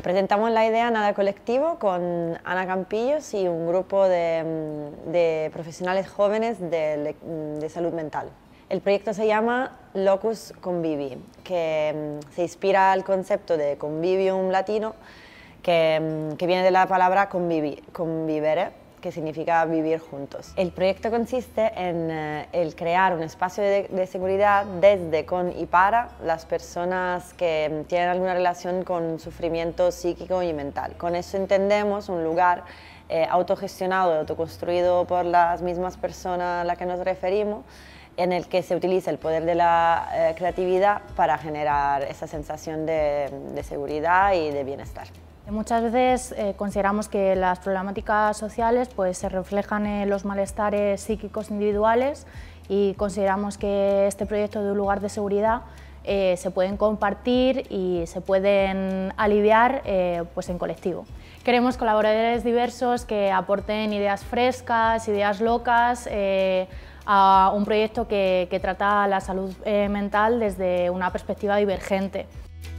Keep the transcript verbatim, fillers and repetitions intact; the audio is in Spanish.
Presentamos la idea Nada Colectivo con Ana Campillos y un grupo de, de profesionales jóvenes de, de salud mental. El proyecto se llama Locus Convivi, que se inspira al concepto de convivium latino, que, que viene de la palabra convivi, convivere, que significa vivir juntos. El proyecto consiste en eh, el crear un espacio de, de seguridad desde, con y para las personas que tienen alguna relación con sufrimiento psíquico y mental. Con eso entendemos un lugar eh, autogestionado y autoconstruido por las mismas personas a las que nos referimos, en el que se utiliza el poder de la eh, creatividad para generar esa sensación de, de seguridad y de bienestar. Muchas veces eh, consideramos que las problemáticas sociales pues, se reflejan en los malestares psíquicos individuales y consideramos que este proyecto de un lugar de seguridad eh, se pueden compartir y se pueden aliviar eh, pues, en colectivo. Queremos colaboradores diversos que aporten ideas frescas, ideas locas, eh, a un proyecto que, que trata la salud eh, mental desde una perspectiva divergente.